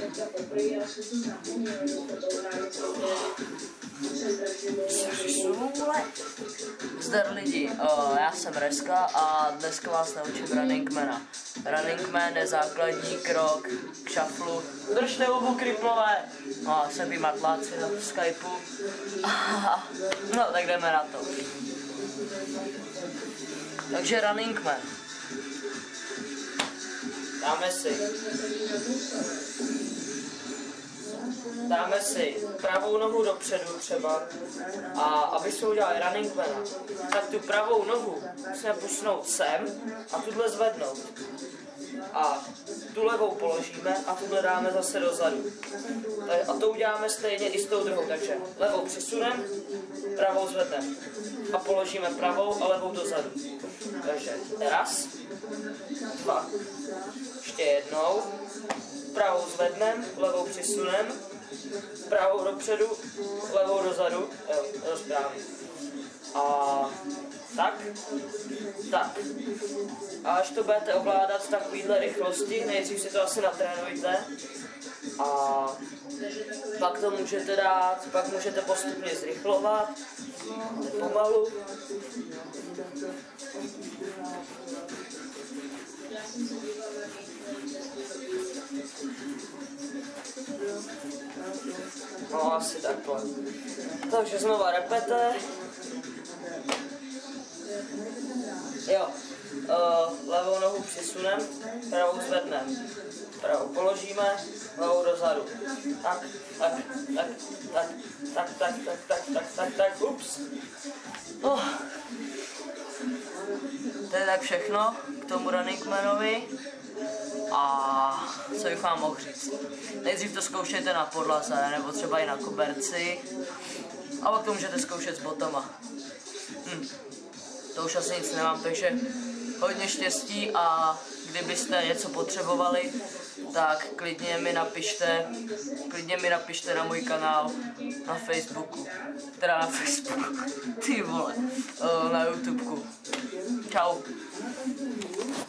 Zdar lidi, já jsem Reska a dneska vás naučím Running Mana. Running Man je základní krok k šaflu. Držte hubu, kriplové! No, jsem vymatláci na Skypeu. No, tak jdeme na to. Takže Running Man. Dáme si pravou nohu dopředu třeba a aby jsme udělali Running Mana, tak tu pravou nohu musíme posunout sem a tuhle zvednout. A tu levou položíme a tuhle dáme zase dozadu. A to uděláme stejně i s tou druhou, takže levou přisuneme, pravou zvedneme a položíme pravou a levou dozadu. Takže raz, dva, ještě jednou, pravou zvedneme, levou přisuneme, pravou dopředu, levou dozadu, jo, to správně. A tak. A až to budete ovládat v takovýhle rychlosti, nejdřív si to asi natrénujte. A pak to můžete dát, pak můžete postupně zrychlovat, pomalu. No asi takhle. Takže znova repete. Jo, levou nohu přisuneme, pravou zvedneme, pravou položíme, levou dozadu. Tak, ups. To je tak všechno k tomu Running Manovi. A co bych vám mohl říct? Nejdřív to zkoušejte na podlaze, nebo třeba i na koberci. A pak to můžete zkoušet s botama. To už asi nic nemám, takže hodně štěstí a kdybyste něco potřebovali, tak klidně mi napište na můj kanál na Facebooku. Teda na Facebooku, ty vole, na YouTubeku. Čau.